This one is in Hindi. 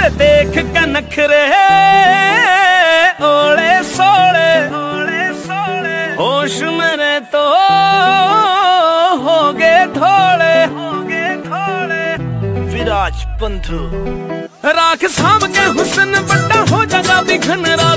देख के नखरे ओले सोले होश मेरे तो हो गए थोड़े विराज बंधु राख साम के हुस्न बड़ा हो जागा बिघन राग